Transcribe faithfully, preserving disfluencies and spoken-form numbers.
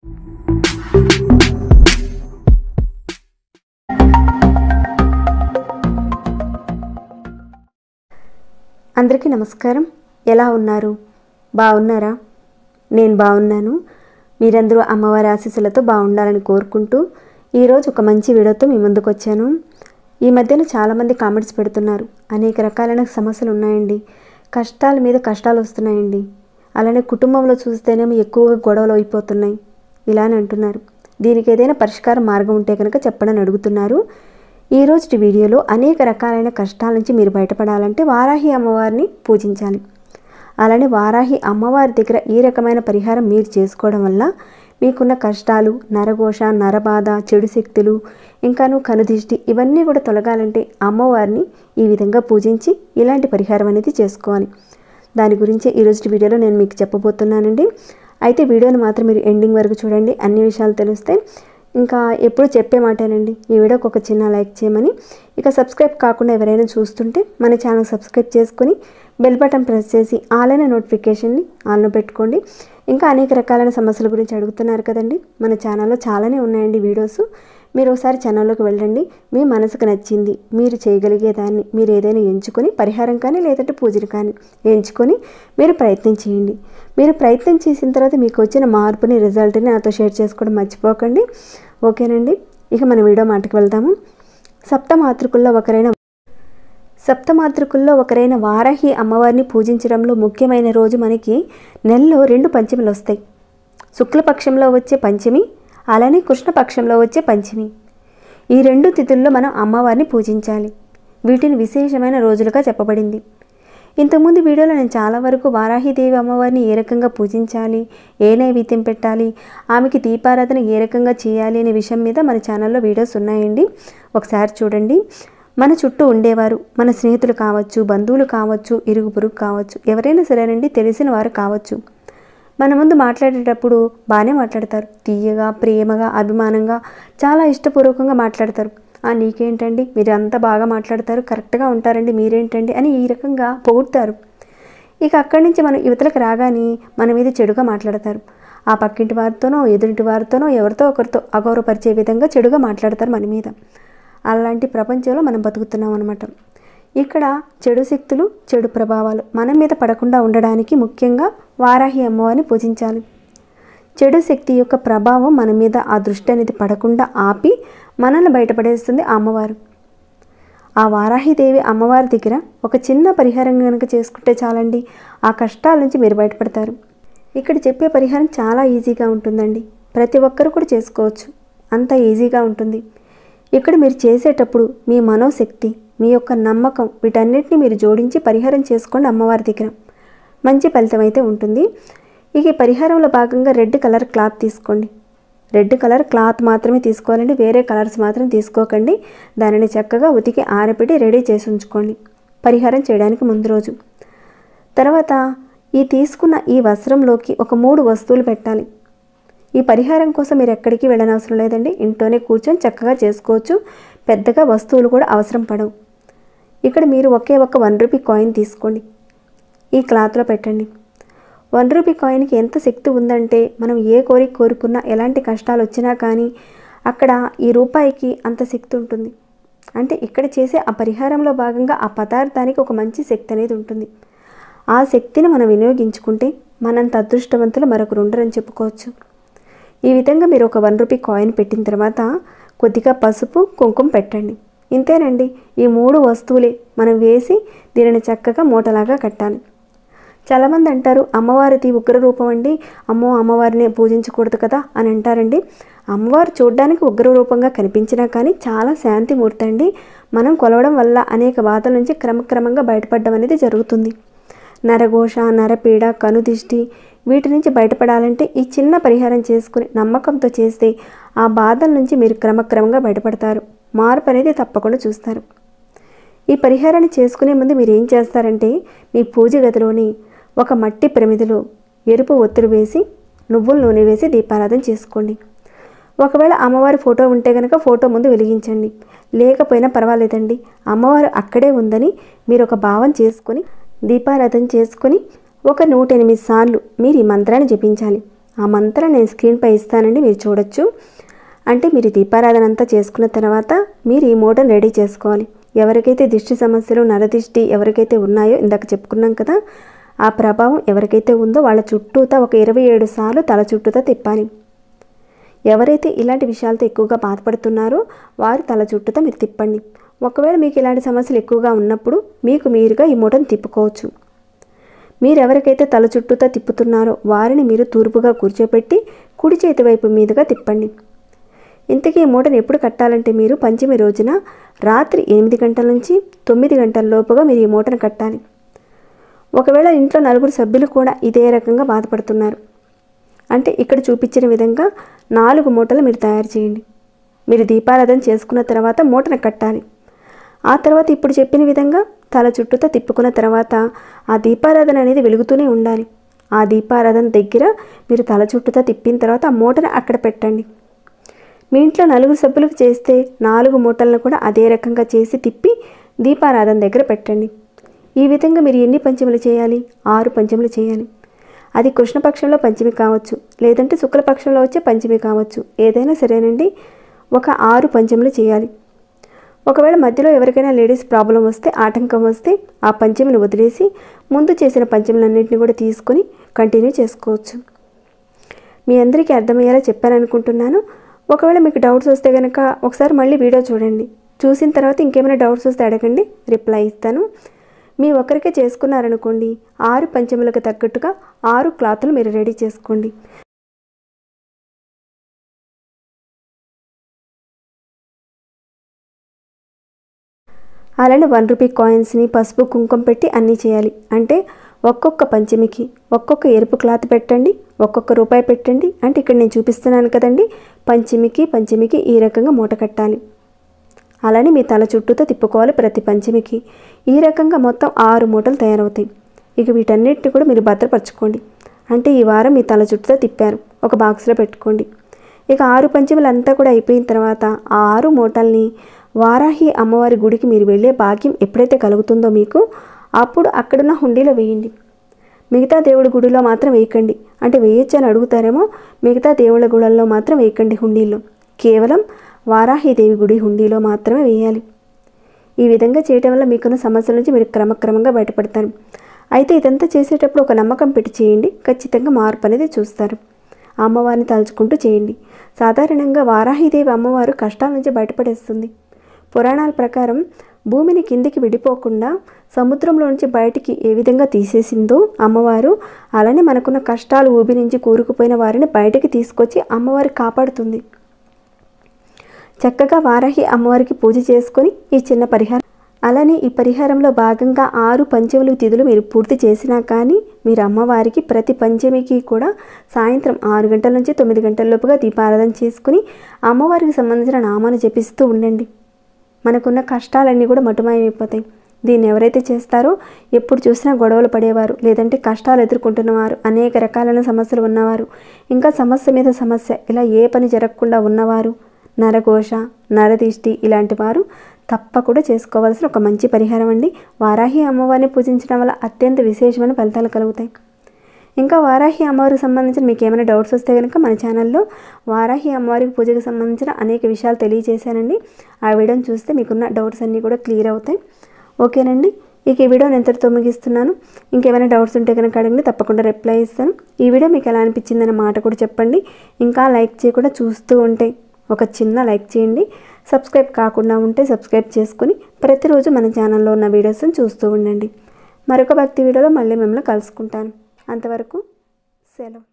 అందరికీ నమస్కారం. ఎలా ఉన్నారు? బాగున్నారా? నేను బాగున్నాను. మీరందరూ అమ్మవారి ఆశీస్సులతో బాగుండాలని కోరుకుంటూ ఈరోజు ఒక మంచి వీడియోతో మీ ముందుకు వచ్చాను. ఈ మధ్యన చాలామంది కామెంట్స్ పెడుతున్నారు. అనేక రకాలైన సమస్యలు ఉన్నాయండి, కష్టాల మీద కష్టాలు వస్తున్నాయండి, అలానే కుటుంబంలో చూస్తేనేమో ఎక్కువగా గొడవలు అయిపోతున్నాయి ఇలా అని అంటున్నారు. దీనికి ఏదైనా పరిష్కార మార్గం ఉంటే కనుక చెప్పడని అడుగుతున్నారు. ఈరోజు వీడియోలో అనేక రకాలైన కష్టాల నుంచి మీరు బయటపడాలంటే వారాహి అమ్మవారిని పూజించాలి. అలానే వారాహి అమ్మవారి దగ్గర ఈ రకమైన పరిహారం మీరు చేసుకోవడం వల్ల మీకున్న కష్టాలు, నరఘోష, నరబాధ, చెడు శక్తులు, ఇంకాను కనుదిష్టి ఇవన్నీ కూడా తొలగాలంటే అమ్మవారిని ఈ విధంగా పూజించి ఇలాంటి పరిహారం అనేది చేసుకోవాలి. దాని గురించి ఈరోజు వీడియోలో నేను మీకు చెప్పబోతున్నానండి. అయితే వీడియోని మాత్రం మీరు ఎండింగ్ వరకు చూడండి, అన్ని విషయాలు తెలుస్తాయి. ఇంకా ఎప్పుడు చెప్పే మాటేనండి, ఈ వీడియోకి ఒక చిన్న లైక్ చేయమని. ఇక సబ్స్క్రైబ్ కాకుండా ఎవరైనా చూస్తుంటే మన ఛానల్ సబ్స్క్రైబ్ చేసుకొని బెల్ బటన్ ప్రెస్ చేసి ఆల్ అనే నోటిఫికేషన్ని ఆన్లో పెట్టుకోండి. ఇంకా అనేక రకాలైన సమస్యల గురించి అడుగుతున్నారు కదండి, మన ఛానల్లో చాలానే ఉన్నాయండి వీడియోస్. మీరు ఒకసారి ఛానల్లోకి వెళ్ళండి. మీ మనసుకు నచ్చింది మీరు చేయగలిగేదాన్ని మీరు ఏదైనా ఎంచుకొని పరిహారం కానీ లేదంటే పూజలు కానీ ఎంచుకొని మీరు ప్రయత్నం చేయండి. మీరు ప్రయత్నం చేసిన తర్వాత మీకు వచ్చిన మార్పుని, రిజల్ట్ని నాతో షేర్ చేసుకోవడం మర్చిపోకండి. ఓకేనండి. ఇక మన వీడియో మాటకు వెళ్దాము. సప్తమాతృకుల్లో ఒకరైన సప్తమాతృకుల్లో ఒకరైన వారాహి అమ్మవారిని పూజించడంలో ముఖ్యమైన రోజు మనకి నెలలో రెండు పంచమిలు వస్తాయి. శుక్లపక్షంలో వచ్చే పంచమి, అలానే కృష్ణపక్షంలో వచ్చే పంచమి. ఈ రెండు తిథుల్లో మనం అమ్మవారిని పూజించాలి. వీటిని విశేషమైన రోజులుగా చెప్పబడింది. ఇంతకుముందు వీడియోలో నేను చాలా వరకు వారాహిదేవి అమ్మవారిని ఏ రకంగా పూజించాలి, ఏ నైవేద్యం పెట్టాలి, ఆమెకి దీపారాధన ఏ రకంగా చేయాలి అనే విషయం మీద మన ఛానల్లో వీడియోస్ ఉన్నాయండి, ఒకసారి చూడండి. మన చుట్టూ ఉండేవారు, మన స్నేహితులు కావచ్చు, బంధువులు కావచ్చు, ఇరుగు పొరుగు కావచ్చు, ఎవరైనా సరేనండి, తెలిసిన వారు కావచ్చు, మన ముందు మాట్లాడేటప్పుడు బాగానే మాట్లాడతారు. తీయగా, ప్రేమగా, అభిమానంగా, చాలా ఇష్టపూర్వకంగా మాట్లాడతారు. ఆ నీకేంటండి, మీరు అంతా బాగా మాట్లాడతారు, కరెక్ట్గా ఉంటారండి, మీరేంటండి అని ఈ రకంగా పొగుడతారు. ఇక అక్కడి నుంచి మనం యువతలకు రాగానే మన మీద చెడుగా మాట్లాడతారు. ఆ పక్కింటి వారితోనో, ఎదురింటి వారితోనో, ఎవరితో ఒకరితో అగౌరవపరిచే విధంగా చెడుగా మాట్లాడతారు మన మీద. అలాంటి ప్రపంచంలో మనం బతుకుతున్నాం అన్నమాట. ఇక్కడ చెడు శక్తులు, చెడు ప్రభావాలు మన మీద పడకుండా ఉండడానికి ముఖ్యంగా వారాహి అమ్మవారిని పూజించాలి. చెడు శక్తి యొక్క ప్రభావం మన మీద ఆ దృష్టి అనేది పడకుండా ఆపి మనల్ని బయటపడేస్తుంది ఆ అమ్మవారు. ఆ వారాహిదేవి అమ్మవారి దగ్గర ఒక చిన్న పరిహారం కనుక చేసుకుంటే చాలండి, ఆ కష్టాల నుంచి మీరు బయటపడతారు. ఇక్కడ చెప్పే పరిహారం చాలా ఈజీగా ఉంటుందండి, ప్రతి ఒక్కరు కూడా చేసుకోవచ్చు, అంత ఈజీగా ఉంటుంది. ఇక్కడ మీరు చేసేటప్పుడు మీ మనోశక్తి, మీ యొక్క నమ్మకం, వీటన్నిటిని మీరు జోడించి పరిహారం చేసుకోండి. అమ్మవారి దగ్గర మంచి ఫలితం అయితే ఉంటుంది. ఇక ఈ పరిహారంలో భాగంగా రెడ్ కలర్ క్లాత్ తీసుకోండి. రెడ్ కలర్ క్లాత్ మాత్రమే తీసుకోవాలండి, వేరే కలర్స్ మాత్రం తీసుకోకండి. దానిని చక్కగా ఉతికి ఆరబెట్టి రెడీ చేసి ఉంచుకోండి పరిహారం చేయడానికి ముందు రోజు. తర్వాత ఈ తీసుకున్న ఈ వస్త్రంలోకి ఒక మూడు వస్తువులు పెట్టాలి. ఈ పరిహారం కోసం మీరు ఎక్కడికి వెళ్ళనవసరం లేదండి, ఇంట్లోనే కూర్చొని చక్కగా చేసుకోవచ్చు. పెద్దగా వస్తువులు కూడా అవసరం పడవు. ఇక్కడ మీరు ఒకే ఒక వన్ రూపీ కాయిన్ తీసుకోండి, ఈ క్లాత్లో పెట్టండి. వన్ రూపీ కాయిన్కి ఎంత శక్తి ఉందంటే మనం ఏ కోరిక కోరుకున్నా, ఎలాంటి కష్టాలు వచ్చినా కానీ అక్కడ ఈ రూపాయికి అంత శక్తి ఉంటుంది. అంటే ఇక్కడ చేసే ఆ పరిహారంలో భాగంగా ఆ పదార్థానికి ఒక మంచి శక్తి అనేది ఉంటుంది. ఆ శక్తిని మనం వినియోగించుకుంటే మనంత అదృష్టవంతులు మరొకరు ఉండరని చెప్పుకోవచ్చు. ఈ విధంగా మీరు ఒక వన్ రూపీ కాయిన్ పెట్టిన తర్వాత కొద్దిగా పసుపు, కుంకుమ పెట్టండి. ఇంతేనండి. ఈ మూడు వస్తువులే మనం వేసి దీనిని చక్కగా మూటలాగా కట్టాలి. చాలామంది అంటారు అమ్మవారిది ఉగ్ర రూపం అండి, అమ్మో అమ్మవారిని పూజించకూడదు కదా అని అంటారండి. అమ్మవారు చూడడానికి ఉగ్ర రూపంగా కనిపించినా కానీ చాలా శాంతిమూర్తి అండి. మనం కొలవడం వల్ల అనేక బాధల నుంచి క్రమక్రమంగా బయటపడడం అనేది జరుగుతుంది. నరఘోష, నరపీడ, కనుదిష్టి వీటి నుంచి బయటపడాలంటే ఈ చిన్న పరిహారం చేసుకుని నమ్మకంతో చేస్తే ఆ బాధల నుంచి మీరు క్రమక్రమంగా బయటపడతారు. మార్పు అనేది తప్పకుండా చూస్తారు. ఈ పరిహారాన్ని చేసుకునే ముందు మీరు ఏం చేస్తారంటే మీ పూజ గదిలోని ఒక మట్టి ప్రమిదిలో ఎరుపు ఒత్తులు వేసి నువ్వుల నూనె వేసి దీపారాధన చేసుకోండి. ఒకవేళ అమ్మవారి ఫోటో ఉంటే కనుక ఫోటో ముందు వెలిగించండి, లేకపోయినా పర్వాలేదండి. అమ్మవారు అక్కడే ఉందని మీరు ఒక భావం చేసుకొని దీపారాధన చేసుకొని ఒక నూట ఎనిమిది సార్లు మీరు ఈ మంత్రాన్ని జపించాలి. ఆ మంత్రం నేను స్క్రీన్పై ఇస్తానండి, మీరు చూడొచ్చు. అంటే మీరు దీపారాధన అంతా చేసుకున్న తర్వాత మీరు ఈ మూటను రెడీ చేసుకోవాలి. ఎవరికైతే దిష్టి సమస్యలు, నరదిష్టి ఎవరికైతే ఉన్నాయో ఇందాక చెప్పుకున్నాం కదా, ఆ ప్రభావం ఎవరికైతే ఉందో వాళ్ళ చుట్టూతా ఒక ఇరవై ఏడు సార్లు తల చుట్టూతా తిప్పాలి. ఎవరైతే ఇలాంటి విషయాలతో ఎక్కువగా బాధపడుతున్నారో వారు తల చుట్టూతా మీరు తిప్పండి. ఒకవేళ మీకు ఇలాంటి సమస్యలు ఎక్కువగా ఉన్నప్పుడు మీకు మీరుగా ఈ మూటను తిప్పుకోవచ్చు. మీరు ఎవరికైతే తల చుట్టూతా తిప్పుతున్నారో వారిని మీరు తూర్పుగా కూర్చోపెట్టి కుడి చేతి వైపు మీదుగా తిప్పండి. ఇంతకీ ఈ మూటను ఎప్పుడు కట్టాలంటే మీరు పంచమి రోజున రాత్రి ఎనిమిది గంటల నుంచి తొమ్మిది గంటల లోపుగా మీరు ఈ మూటను కట్టాలి. ఒకవేళ ఇంట్లో నలుగురు సభ్యులు కూడా ఇదే రకంగా బాధపడుతున్నారు అంటే ఇక్కడ చూపించిన విధంగా నాలుగు మూటలు మీరు తయారు చేయండి. మీరు దీపారాధన చేసుకున్న తర్వాత మూటను కట్టాలి. ఆ తర్వాత ఇప్పుడు చెప్పిన విధంగా తల చుట్టూతో తిప్పుకున్న తర్వాత ఆ దీపారాధన అనేది వెలుగుతూనే ఉండాలి. ఆ దీపారాధన దగ్గర మీరు తల చుట్టూతో తిప్పిన తర్వాత ఆ మూటను అక్కడ పెట్టండి. మీ ఇంట్లో నలుగురు సభ్యులకు చేస్తే నాలుగు మూటలను కూడా అదే రకంగా చేసి తిప్పి దీపారాధన దగ్గర పెట్టండి. ఈ విధంగా మీరు ఎన్ని పంచములు చేయాలి? ఆరు పంచములు చేయాలి. అది కృష్ణపక్షంలో పంచమి కావచ్చు, లేదంటే శుక్లపక్షంలో వచ్చే పంచమి కావచ్చు, ఏదైనా సరేనండి. ఒక ఆరు పంచములు చేయాలి. ఒకవేళ మధ్యలో ఎవరికైనా లేడీస్ ప్రాబ్లం వస్తే, ఆటంకం వస్తే ఆ పంచమిని వదిలేసి ముందు చేసిన పంచములన్నింటినీ కూడా తీసుకొని కంటిన్యూ చేసుకోవచ్చు. మీ అందరికీ అర్థమయ్యేలా చెప్పాననుకుంటున్నాను. ఒకవేళ మీకు డౌట్స్ వస్తే కనుక ఒకసారి మళ్ళీ వీడియో చూడండి. చూసిన తర్వాత ఇంకేమైనా డౌట్స్ వస్తే అడగండి, రిప్లై ఇస్తాను. మీ ఒకరికే చేసుకున్నారనుకోండి, ఆరు పంచములకు తగ్గట్టుగా ఆరు క్లాతులు మీరు రెడీ చేసుకోండి. అలానే వన్ రూపీ కాయిన్స్ని పసుపు కుంకుమ పెట్టి అన్నీ చేయాలి. అంటే ఒక్కొక్క పంచమికి ఒక్కొక్క ఎరుపు క్లాత్ పెట్టండి, ఒక్కొక్క రూపాయి పెట్టండి. అంటే ఇక్కడ నేను చూపిస్తున్నాను కదండి, పంచమికి పంచమికి ఈ రకంగా మూట కట్టాలి. అలానే మీ తల చుట్టూతో తిప్పుకోవాలి ప్రతి పంచమికి. ఈ రకంగా మొత్తం ఆరు మూటలు తయారవుతాయి. ఇక వీటన్నిటిని కూడా మీరు భద్రపరచుకోండి. అంటే ఈ వారం మీ తల చుట్టూతో తిప్పారు, ఒక బాక్స్లో పెట్టుకోండి. ఇక ఆరు పంచములు అంతా కూడా అయిపోయిన తర్వాత ఆ ఆరు మూటల్ని వారాహి అమ్మవారి గుడికి మీరు వెళ్ళే భాగ్యం ఎప్పుడైతే కలుగుతుందో మీకు, అప్పుడు అక్కడున్న హుండీలో వేయండి. మిగతా దేవుడి గుడిలో మాత్రం వేయకండి. అంటే వేయొచ్చు అని అడుగుతారేమో, మిగతా దేవుళ్ళ గుళ్ళల్లో మాత్రం వేయకండి హుండీలో. కేవలం వారాహిదేవి గుడి హుండీలో మాత్రమే వేయాలి. ఈ విధంగా చేయటం వల్ల మీకున్న సమస్యల నుంచి మీరు క్రమక్రమంగా బయటపడతారు. అయితే ఇదంతా చేసేటప్పుడు ఒక నమ్మకం పెట్టి చేయండి, ఖచ్చితంగా మార్పు అనేది చూస్తారు. అమ్మవారిని తలుచుకుంటూ చేయండి. సాధారణంగా వారాహిదేవి అమ్మవారు కష్టాల నుంచి బయటపడేస్తుంది. పురాణాల ప్రకారం భూమిని కిందికి విడిపోకుండా సముద్రంలో నుంచి బయటికి ఏ విధంగా తీసేసిందో అమ్మవారు, అలానే మనకున్న కష్టాలు ఊబి నుంచి కూరుకుపోయిన వారిని బయటికి తీసుకొచ్చి అమ్మవారి కాపాడుతుంది. చక్కగా వారాహి అమ్మవారికి పూజ చేసుకొని ఈ చిన్న పరిహారం, అలానే ఈ పరిహారంలో భాగంగా ఆరు పంచములు తిథులు మీరు పూర్తి చేసినా కానీ మీరు అమ్మవారికి ప్రతి పంచమికి కూడా సాయంత్రం ఆరు గంటల నుంచి తొమ్మిది గంటల లోపుగా దీపారాధన చేసుకుని అమ్మవారికి సంబంధించిన నామాన్ని జపిస్తూ ఉండండి. మనకున్న కష్టాలన్నీ కూడా మటుమాయమైపోతాయి. దీన్ని ఎవరైతే చేస్తారో ఎప్పుడు చూసినా గొడవలు పడేవారు, లేదంటే కష్టాలు ఎదుర్కొంటున్నవారు, అనేక రకాలైన సమస్యలు ఉన్నవారు, ఇంకా సమస్య మీద సమస్య ఇలా ఏ పని జరగకుండా ఉన్నవారు, నరఘోష, నరదిష్టి ఇలాంటి వారు తప్పకుండా చేసుకోవాల్సిన ఒక మంచి పరిహారం అండి. వారాహి అమ్మవారిని పూజించడం వల్ల అత్యంత విశేషమైన ఫలితాలు కలుగుతాయి. ఇంకా వారాహి అమ్మవారికి సంబంధించిన మీకు ఏమైనా డౌట్స్ వస్తే కనుక మన ఛానల్లో వారాహి అమ్మవారికి పూజకు సంబంధించిన అనేక విషయాలు తెలియజేశానండి. ఆ వీడియోని చూస్తే మీకున్న డౌట్స్ అన్నీ కూడా క్లియర్ అవుతాయి. ఓకేనండి, ఇక ఈ వీడియోని ఎంతటితో ముగిస్తున్నాను. ఇంకేమైనా డౌట్స్ ఉంటే కనుక అడగండి, తప్పకుండా రిప్లై ఇస్తాను. ఈ వీడియో మీకు ఎలా అనిపించిందన్న మాట కూడా చెప్పండి. ఇంకా లైక్ చేయకుండా చూస్తూ ఉంటే ఒక చిన్న లైక్ చేయండి. సబ్స్క్రైబ్ కాకుండా ఉంటే సబ్స్క్రైబ్ చేసుకుని ప్రతిరోజు మన ఛానల్లో ఉన్న వీడియోస్ని చూస్తూ ఉండండి. మరొక భక్తి వీడియోలో మళ్ళీ మిమ్మల్ని కలుసుకుంటాను. అంతవరకు సెలవు.